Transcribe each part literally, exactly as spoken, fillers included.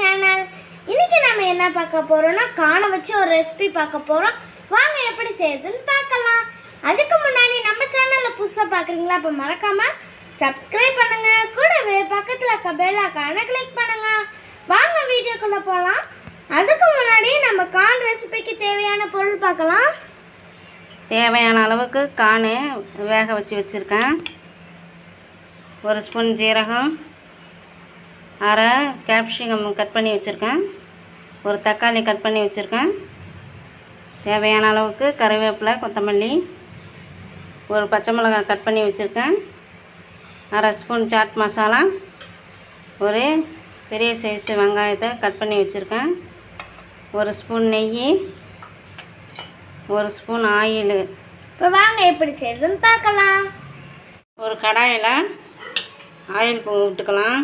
Channel. இன்னைக்கு நாம என்ன பார்க்க போறோம்னா காண வச்சு ஒரு ரெசிபி பார்க்க போறோம். வாங்க எப்படி செய்யறதுன்னு பார்க்கலாம். அதுக்கு முன்னாடி நம்ம சேனலை புதுசா பார்க்குறீங்களா? அப்ப மறக்காம சப்ஸ்கிரைப் பண்ணுங்க. கூடவே பக்கத்துல இருக்க பெல் ஐகானை கிளிக் பண்ணுங்க. வாங்க வீடியோக்குள்ள போகலாம். அதுக்கு முன்னாடி நம்ம கான் ரெசிபிக்கு தேவையான பொருள் பார்க்கலாம். தேவையான அளவுக்கு கான் வேக வச்சு வச்சுருக்கேன். ஒரு ஸ்பூன் ஜீரகம், அரை கேப்சிகம் கட் பண்ணி வச்சுருக்கேன், ஒரு தக்காளி கட் பண்ணி வச்சுருக்கேன், தேவையான அளவுக்கு கறிவேப்பிலை, கொத்தமல்லி, ஒரு பச்சை மிளகாய் கட் பண்ணி வச்சுருக்கேன், அரை ஸ்பூன் சாட் மசாலா, ஒரு பெரிய சைஸ் வெங்காயத்தை கட் பண்ணி வச்சுருக்கேன், ஒரு ஸ்பூன் நெய், ஒரு ஸ்பூன் ஆயில். இப்போ வாங்க எப்படி செய்யறதுன்னு பார்க்கலாம். ஒரு கடாயில் ஆயில் விட்டுக்கலாம்.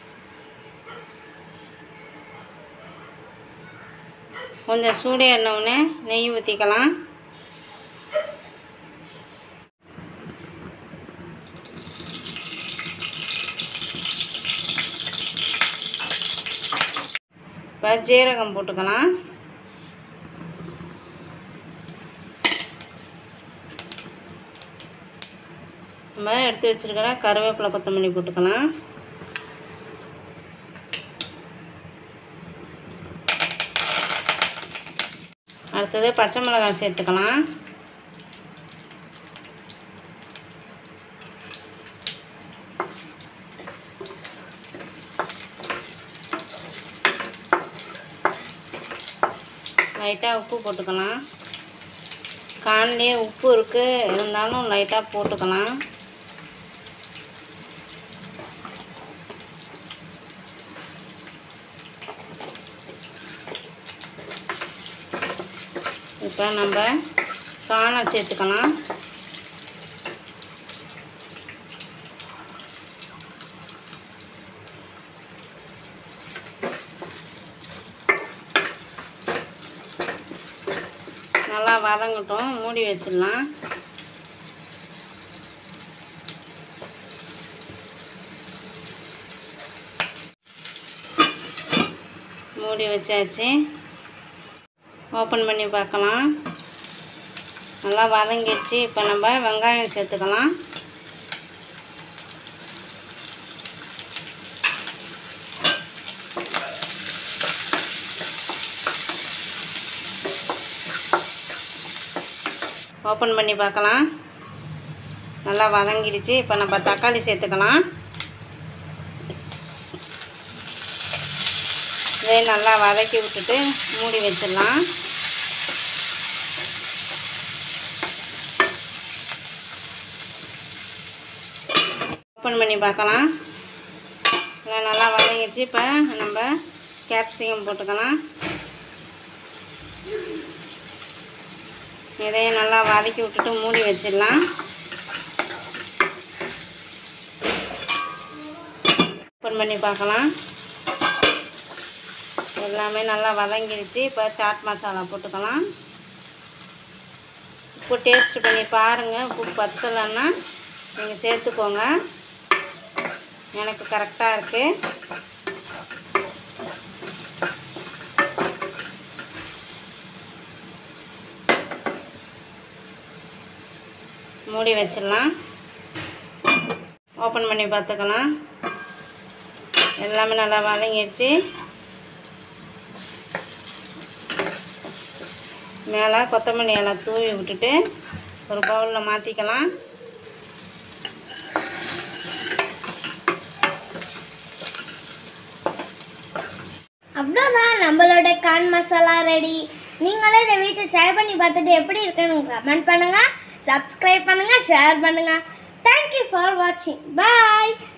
கொஞ்சம் சூடு ஏறினவுடனே நெய் ஊற்றிக்கலாம். இப்போ ஜீரகம் போட்டுக்கலாம். நம்ம எடுத்து வச்சுருக்கிற கருவேப்பிலை, கொத்தமல்லி போட்டுக்கலாம். அடுத்தது பச்சை மிளகாய் சேர்த்துக்கலாம். லைட்டாக உப்பு போட்டுக்கலாம். கான்லேயே உப்பு இருக்குது, இருந்தாலும் லைட்டாக போட்டுக்கலாம். இப்போ நம்ம கானை சேர்த்துக்கலாம். நல்லா வதங்கட்டும், மூடி வச்சிடலாம். மூடி வச்சாச்சு. ஓப்பன் பண்ணி பார்க்கலாம். நல்லா வதங்கிடுச்சு. இப்போ நம்ம வெங்காயம் சேர்த்துக்கலாம். ஓப்பன் பண்ணி பார்க்கலாம். நல்லா வதங்கிடுச்சு. இப்போ நம்ம தக்காளி சேர்த்துக்கலாம். இதை நல்லா வதக்கி விட்டுட்டு மூடி வச்சிடலாம். ஓப்பன் பண்ணி பார்க்கலாம். இல்லை நல்லா வதங்கிடுச்சு. இப்போ நம்ம கேப்சிகம் போட்டுக்கலாம். இதையும் நல்லா வதக்கி விட்டுட்டு மூடி வச்சிடலாம். ஓப்பன் பண்ணி பார்க்கலாம். எல்லாமே நல்லா வதங்கிடுச்சு. இப்போ சாட் மசாலா போட்டுக்கலாம். உப்பு டேஸ்ட் பண்ணி பாருங்கள். உப்பு பத்தலைன்னா நீங்கள் சேர்த்துக்கோங்க. எனக்கு கரெக்டாக இருக்குது. மூடி வச்சிடலாம். ஓப்பன் பண்ணி பார்த்துக்கலாம். எல்லாமே நல்லா வதங்கிடுச்சு. மேலே கொத்தமல்லி எல்லாம் தூவி விட்டுட்டு ஒரு பவுலில் மாற்றிக்கலாம். அவ்வளோதான், நம்மளோட கான் மசாலா ரெடி. நீங்களே இதை வீட்டில் ட்ரை பண்ணி பார்த்துட்டு எப்படி இருக்குன்னு கமெண்ட் பண்ணுங்கள், சப்ஸ்கிரைப் பண்ணுங்கள், ஷேர் பண்ணுங்கள். தேங்க்யூ ஃபார் வாட்சிங். பாய்.